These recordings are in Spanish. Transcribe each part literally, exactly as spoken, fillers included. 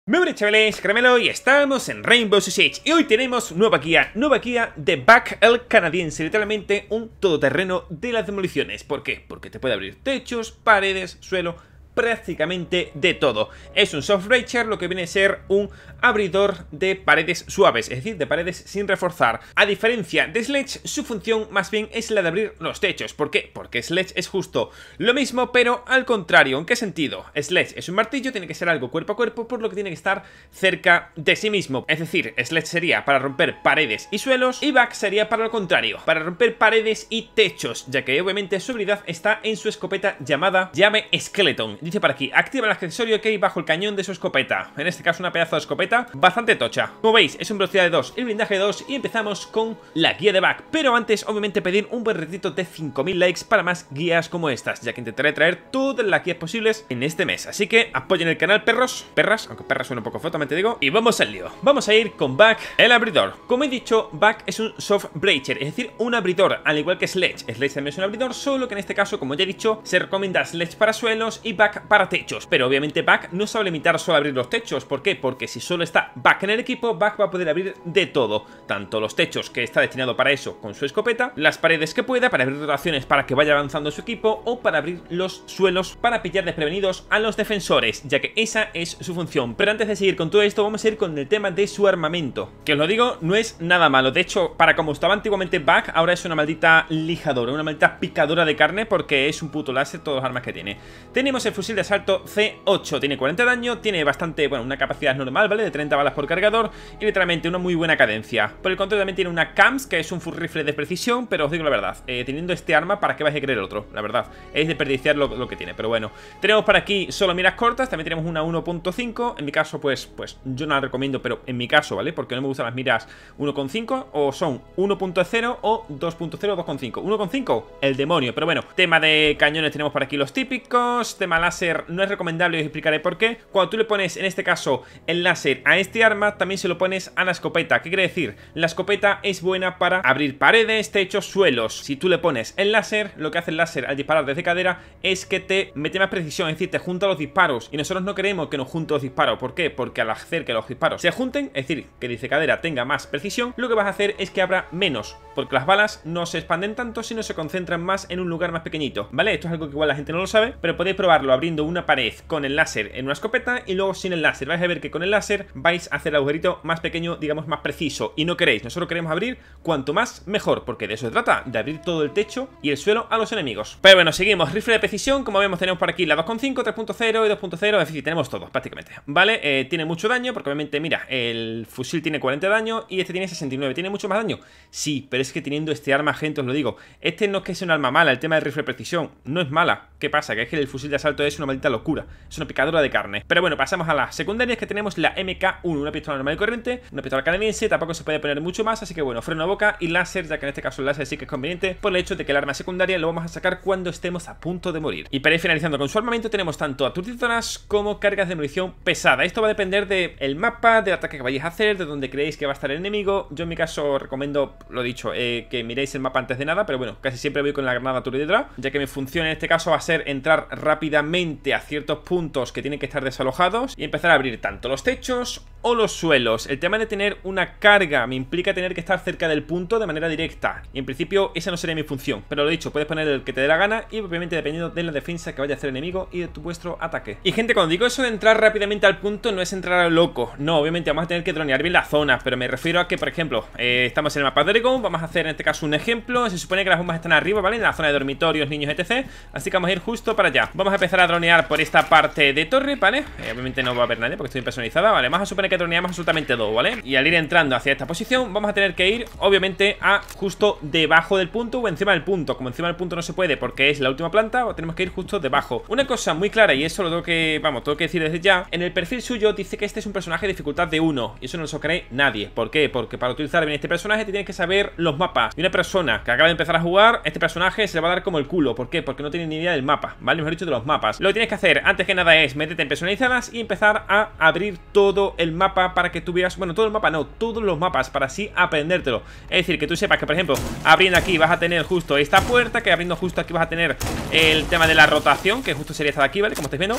Muy buenas chavales, Caramelo, y estamos en Rainbow Six Siege. Y hoy tenemos nueva guía, nueva guía de Bug el canadiense. Literalmente un todoterreno de las demoliciones. ¿Por qué? Porque te puede abrir techos, paredes, suelo, prácticamente de todo. Es un soft breacher, lo que viene a ser un abridor de paredes suaves, es decir, de paredes sin reforzar. A diferencia de Sledge, su función más bien es la de abrir los techos. ¿Por qué? Porque Sledge es justo lo mismo, pero al contrario. ¿En qué sentido? Sledge es un martillo, tiene que ser algo cuerpo a cuerpo, por lo que tiene que estar cerca de sí mismo. Es decir, Sledge sería para romper paredes y suelos, y Bug sería para lo contrario, para romper paredes y techos, ya que obviamente su habilidad está en su escopeta llamada Llave Skeleton. Dice por aquí, activa el accesorio que hay bajo el cañón de su escopeta. En este caso una pedazo de escopeta bastante tocha. Como veis, es un velocidad de dos, el blindaje de dos, y empezamos con la guía de Bug. Pero antes, obviamente, pedir un buen retito de cinco mil likes para más guías como estas, ya que intentaré traer todas las guías posibles en este mes. Así que apoyen el canal, perros, perras, aunque perras suena un poco feo, también te digo. Y vamos al lío. Vamos a ir con Bug el abridor. Como he dicho, Bug es un soft breacher, es decir, un abridor, al igual que Sledge. Sledge también es un abridor, solo que en este caso, como ya he dicho, se recomienda Sledge para suelos y Bug para techos. Pero obviamente Bug no se va a limitar solo a abrir los techos. ¿Por qué? Porque si solo está Bug en el equipo, Bug va a poder abrir de todo. Tanto los techos, que está destinado para eso con su escopeta, las paredes que pueda, para abrir rotaciones para que vaya avanzando su equipo, o para abrir los suelos para pillar desprevenidos a los defensores, ya que esa es su función. Pero antes de seguir con todo esto, vamos a ir con el tema de su armamento, que os lo digo, no es nada malo. De hecho, para como estaba antiguamente Bug, ahora es una maldita lijadora, una maldita picadora de carne, porque es un puto láser todas las armas que tiene. Tenemos el fusil de asalto C ocho, tiene cuarenta de daño, tiene bastante, bueno, una capacidad normal, ¿vale? De treinta balas por cargador, y literalmente una muy buena cadencia. Por el contrario también tiene una C A M S, que es un full rifle de precisión, pero os digo la verdad, eh, teniendo este arma, ¿para qué vais a querer otro? La verdad, es desperdiciar lo, lo que tiene, pero bueno. Tenemos por aquí solo miras cortas, también tenemos una uno punto cinco, en mi caso pues, pues yo no la recomiendo, pero en mi caso, ¿vale? Porque no me gustan las miras uno punto cinco, o son uno punto cero o dos punto cero o dos punto cinco. uno punto cinco, el demonio, pero bueno. Tema de cañones tenemos por aquí los típicos. Tema láser no es recomendable, os explicaré por qué. Cuando tú le pones, en este caso, el láser a este arma, también se lo pones a la escopeta. ¿Qué quiere decir? La escopeta es buena para abrir paredes, techos, suelos. Si tú le pones el láser, lo que hace el láser al disparar desde cadera es que te mete más precisión, es decir, te junta los disparos. Y nosotros no queremos que nos junte los disparos. ¿Por qué? Porque al hacer que los disparos se junten, es decir, que dice cadera tenga más precisión, lo que vas a hacer es que abra menos, porque las balas no se expanden tanto, sino se concentran más en un lugar más pequeñito, ¿vale? Esto es algo que igual la gente no lo sabe, pero podéis probarlo abriendo una pared con el láser en una escopeta y luego sin el láser. Vais a ver que con el láser vais a hacer el agujerito más pequeño, digamos más preciso, y no queréis. Nosotros queremos abrir cuanto más mejor, porque de eso se trata, de abrir todo el techo y el suelo a los enemigos. Pero bueno, seguimos. Rifle de precisión, como vemos tenemos por aquí la dos punto cinco, tres punto cero y dos punto cero, es decir, tenemos todos prácticamente, ¿vale? Eh, tiene mucho daño, porque obviamente, mira, el fusil tiene cuarenta de daño y este tiene sesenta y nueve. ¿Tiene mucho más daño? Sí, pero es que teniendo este arma, gente, os lo digo, este no es que sea un arma mala, el tema del rifle de precisión no es mala. ¿Qué pasa? Que es que el fusil de asalto es una maldita locura, es una picadora de carne. Pero bueno, pasamos a las secundarias, que tenemos la M K uno, una pistola normal y corriente, una pistola canadiense, tampoco se puede poner mucho más, así que bueno, freno a boca y láser, ya que en este caso el láser sí que es conveniente por el hecho de que el arma secundaria lo vamos a sacar cuando estemos a punto de morir. Y para ir finalizando con su armamento, tenemos tanto aturdidoras como cargas de munición pesada. Esto va a depender del mapa, del ataque que vayáis a hacer, de donde creéis que va a estar el enemigo. Yo en mi caso recomiendo, lo dicho, eh, que miréis el mapa antes de nada, pero bueno, casi siempre voy con la granada aturdidora, ya que mi función en este caso va a ser entrar rápidamente a ciertos puntos que tienen que estar desalojados y empezar a abrir tanto los techos o los suelos. El tema de tener una carga me implica tener que estar cerca del punto de manera directa, y en principio esa no sería mi función, pero lo dicho, puedes poner el que te dé la gana, y obviamente dependiendo de la defensa que vaya a hacer el enemigo y de tu vuestro ataque. Y gente, cuando digo eso de entrar rápidamente al punto, no es entrar a lo loco, no, obviamente vamos a tener que dronear bien la zona, pero me refiero a que, por ejemplo, eh, estamos en el mapa de Oregon, vamos a hacer en este caso un ejemplo. Se supone que las bombas están arriba, ¿vale? En la zona de dormitorios, niños, etcétera. Así que vamos a ir justo para allá. Vamos a empezar a dronear por esta parte de torre, ¿vale? Eh, obviamente no va a haber nadie porque estoy personalizada, ¿vale? Vamos a suponer que droneamos absolutamente dos, ¿vale? Y al ir entrando hacia esta posición, vamos a tener que ir, obviamente, a justo debajo del punto o encima del punto. Como encima del punto no se puede porque es la última planta, tenemos que ir justo debajo. Una cosa muy clara, y eso lo tengo que, vamos, tengo que decir desde ya, en el perfil suyo dice que este es un personaje de dificultad de uno, y eso no lo cree nadie. ¿Por qué? Porque para utilizar bien este personaje te tienes que saber los mapas. Y una persona que acaba de empezar a jugar, este personaje se le va a dar como el culo. ¿Por qué? Porque no tiene ni idea del mapa, ¿vale? Mejor dicho, de los mapas. Lo que tienes que hacer antes que nada es meterte en personalizadas y empezar a abrir todo el mapa para que tú veas, bueno, todo el mapa no, todos los mapas, para así aprendértelo. Es decir, que tú sepas que, por ejemplo, abriendo aquí vas a tener justo esta puerta, que abriendo justo aquí vas a tener el tema de la rotación, que justo sería esta de aquí, ¿vale? Como estáis viendo,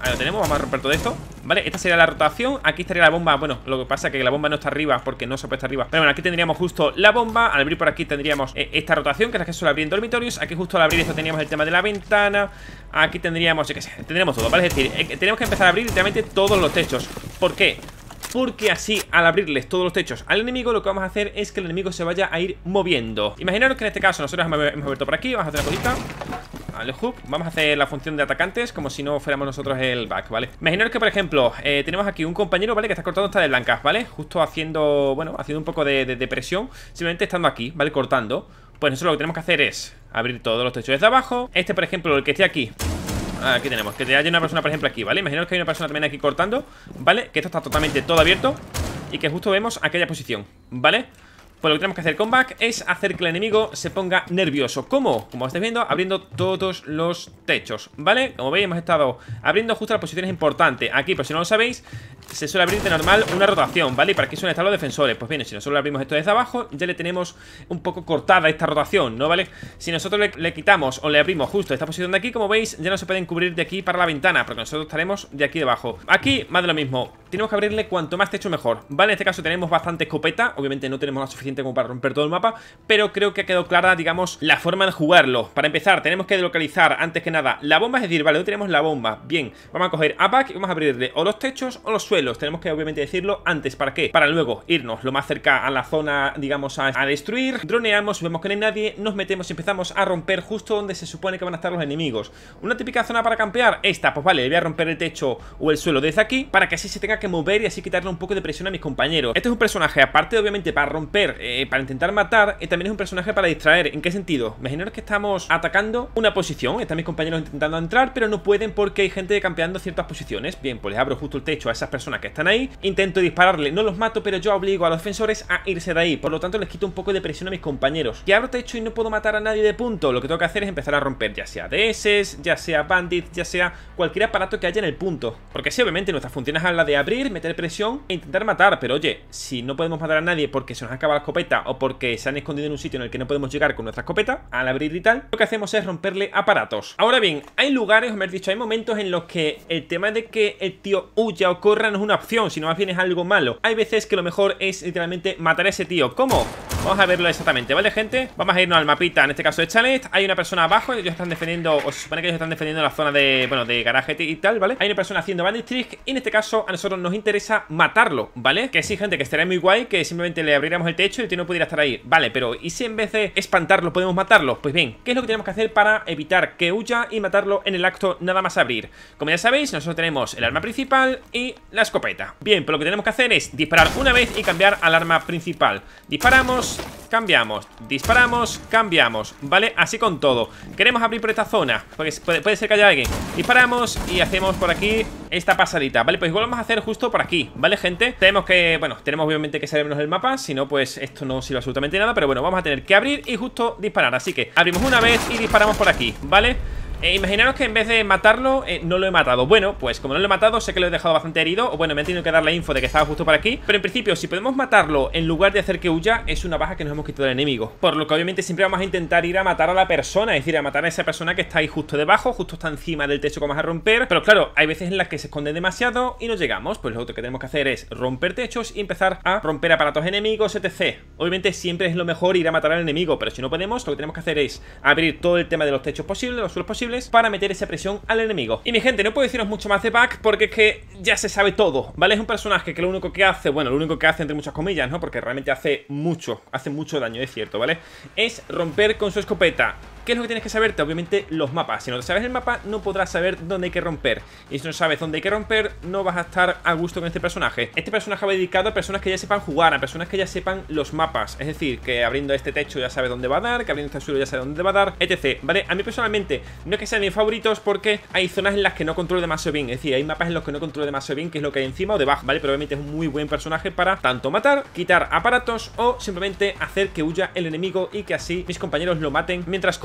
Ahí lo tenemos, vamos a romper todo esto. Vale, esta sería la rotación. Aquí estaría la bomba. Bueno, lo que pasa es que la bomba no está arriba porque no se puede estar arriba. Pero bueno, aquí tendríamos justo la bomba. Al abrir por aquí tendríamos eh, esta rotación, que es la que suele abrir en dormitorios. Aquí justo al abrir esto teníamos el tema de la ventana. Aquí tendríamos, yo qué sé, tendríamos todo, ¿vale? Es decir, eh, tenemos que empezar a abrir literalmente todos los techos. ¿Por qué? Porque así, al abrirles todos los techos al enemigo, lo que vamos a hacer es que el enemigo se vaya a ir moviendo. Imaginaros que en este caso nosotros hemos abierto por aquí. Vamos a hacer una cosita. Vale, hook. Vamos a hacer la función de atacantes como si no fuéramos nosotros el back, ¿vale? Imaginaros que, por ejemplo, eh, tenemos aquí un compañero, ¿vale? Que está cortando esta de blancas, ¿vale? Justo haciendo, bueno, haciendo un poco de, de, de presión. Simplemente estando aquí, ¿vale? Cortando. Pues nosotros lo que tenemos que hacer es abrir todos los techos desde abajo. Este, por ejemplo, el que esté aquí. Aquí tenemos, que haya una persona, por ejemplo, aquí, ¿vale? Imaginaos que hay una persona también aquí cortando, ¿vale? Que esto está totalmente todo abierto y que justo vemos aquella posición, ¿vale? Pues lo que tenemos que hacer con back es hacer que el enemigo se ponga nervioso. ¿Cómo? Como estáis viendo, abriendo todos los techos, ¿vale? Como veis, hemos estado abriendo justo las posiciones importantes. Aquí, por si no lo sabéis, se suele abrir de normal una rotación, ¿vale? Y para aquí suelen estar los defensores. Pues bien, si nosotros le abrimos esto desde abajo, ya le tenemos un poco cortada esta rotación, ¿no? ¿Vale? Si nosotros le, le quitamos o le abrimos justo esta posición de aquí, como veis, ya no se pueden cubrir de aquí para la ventana, porque nosotros estaremos de aquí debajo. Aquí, más de lo mismo. Tenemos que abrirle cuanto más techo mejor, ¿vale? En este caso tenemos bastante escopeta. Obviamente no tenemos la suficiente como para romper todo el mapa, pero creo que ha quedado clara, digamos, la forma de jugarlo. Para empezar, tenemos que localizar, antes que nada, la bomba. Es decir, vale, no tenemos la bomba. Bien, vamos a coger a back y vamos a abrirle o los techos o los suelos. Tenemos que, obviamente, decirlo antes. ¿Para qué? Para luego irnos lo más cerca a la zona, digamos, a, a destruir. Droneamos, vemos que no hay nadie, nos metemos y empezamos a romper justo donde se supone que van a estar los enemigos. Una típica zona para campear, esta, pues vale, le voy a romper el techo o el suelo desde aquí, para que así se tenga que mover y así quitarle un poco de presión a mis compañeros. Este es un personaje, aparte, obviamente, para romper, eh, para intentar matar, eh, también es un personaje para distraer. ¿En qué sentido? Imaginaros que estamos atacando una posición, están mis compañeros intentando entrar, pero no pueden porque hay gente campeando ciertas posiciones. Bien, pues les abro justo el techo a esas personas que están ahí, intento dispararle, no los mato, pero yo obligo a los defensores a irse de ahí, por lo tanto les quito un poco de presión a mis compañeros. Y abro techo y no puedo matar a nadie de punto. Lo que tengo que hacer es empezar a romper, ya sea D S, ya sea bandits, ya sea cualquier aparato que haya en el punto, porque sí, obviamente nuestra función es la de abrir, meter presión e intentar matar, pero oye, si no podemos matar a nadie porque se nos acaba la escopeta o porque se han escondido en un sitio en el que no podemos llegar con nuestra escopeta, al abrir y tal, lo que hacemos es romperle aparatos. Ahora bien, hay lugares, o me he dicho, hay momentos en los que el tema de que el tío huya o corra no es una opción, sino más bien es algo malo. Hay veces que lo mejor es literalmente matar a ese tío. ¿Cómo? Vamos a verlo exactamente, ¿vale, gente? Vamos a irnos al mapita, en este caso de chalet. Hay una persona abajo, ellos están defendiendo, o se supone que ellos están defendiendo la zona de, bueno, de garaje y tal, ¿vale? Hay una persona haciendo bandit trick y en este caso a nosotros nos interesa matarlo, ¿vale? Que sí, gente, que estaría muy guay que simplemente le abriéramos el techo y el tío no pudiera estar ahí, ¿vale? Pero ¿y si en vez de espantarlo podemos matarlo? Pues bien, ¿qué es lo que tenemos que hacer para evitar que huya y matarlo en el acto nada más abrir? Como ya sabéis, nosotros tenemos el arma principal y la escopeta. Bien, pues lo que tenemos que hacer es disparar una vez y cambiar al arma principal. Disparamos, cambiamos, disparamos, cambiamos, ¿vale? Así con todo. Queremos abrir por esta zona, porque puede, puede ser que haya alguien. Disparamos y hacemos por aquí esta pasadita, ¿vale? Pues igual vamos a hacer justo por aquí, ¿vale, gente? Tenemos que, bueno, tenemos obviamente que salirnos del mapa, si no, pues esto no sirve absolutamente nada. Pero bueno, vamos a tener que abrir y justo disparar. Así que abrimos una vez y disparamos por aquí, ¿vale? Eh, imaginaros que en vez de matarlo, eh, no lo he matado. Bueno, pues como no lo he matado, sé que lo he dejado bastante herido. O bueno, me he tenido que dar la info de que estaba justo por aquí. Pero en principio, si podemos matarlo en lugar de hacer que huya, es una baja que nos hemos quitado del enemigo. Por lo que obviamente siempre vamos a intentar ir a matar a la persona. Es decir, a matar a esa persona que está ahí justo debajo, justo está encima del techo que vamos a romper. Pero claro, hay veces en las que se esconden demasiado y no llegamos. Pues lo otro que tenemos que hacer es romper techos y empezar a romper aparatos enemigos, etcétera. Obviamente siempre es lo mejor ir a matar al enemigo, pero si no podemos, lo que tenemos que hacer es abrir todo el tema de los techos posibles, los suelos posibles, para meter ese presión al enemigo. Y mi gente, no puedo deciros mucho más de Back porque es que ya se sabe todo, ¿vale? Es un personaje que lo único que hace, bueno, lo único que hace entre muchas comillas, ¿no? Porque realmente hace mucho, hace mucho daño, es cierto, ¿vale? Es romper con su escopeta. ¿Qué es lo que tienes que saberte? Obviamente los mapas. Si no te sabes el mapa, no podrás saber dónde hay que romper. Y si no sabes dónde hay que romper, no vas a estar a gusto con este personaje. Este personaje va dedicado a personas que ya sepan jugar, a personas que ya sepan los mapas. Es decir, que abriendo este techo ya sabe dónde va a dar, que abriendo este suelo ya sabe dónde va a dar, etcétera. ¿Vale? A mí personalmente no es que sean mis favoritos porque hay zonas en las que no controlo demasiado bien. Es decir, hay mapas en los que no controlo demasiado bien qué es lo que hay encima o debajo, ¿vale? Pero obviamente es un muy buen personaje para tanto matar, quitar aparatos o simplemente hacer que huya el enemigo y que así mis compañeros lo maten mientras corren.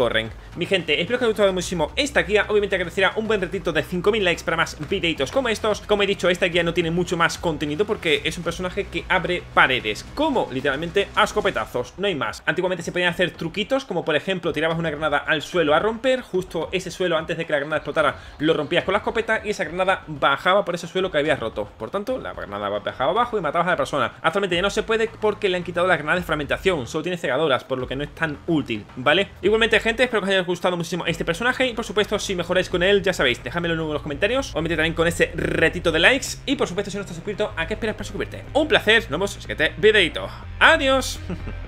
corren. Mi gente, espero que os haya gustado muchísimo esta guía. Obviamente agradecería un buen retito de cinco mil likes para más videitos como estos. Como he dicho, esta guía no tiene mucho más contenido porque es un personaje que abre paredes, como literalmente a escopetazos, no hay más. Antiguamente se podían hacer truquitos, como por ejemplo tirabas una granada al suelo a romper, justo ese suelo antes de que la granada explotara lo rompías con la escopeta y esa granada bajaba por ese suelo que habías roto. Por tanto, la granada bajaba abajo y matabas a la persona. Actualmente ya no se puede porque le han quitado la granada de fragmentación, solo tiene cegadoras, por lo que no es tan útil, ¿vale? Igualmente, gente, espero que os haya gustado muchísimo este personaje y por supuesto, si mejoráis con él, ya sabéis, dejadmelo en los comentarios, obviamente también con ese retito de likes y por supuesto, si no estás suscrito, ¿a qué esperas para suscribirte? Un placer, nos vemos en el siguiente videito. ¡Adiós!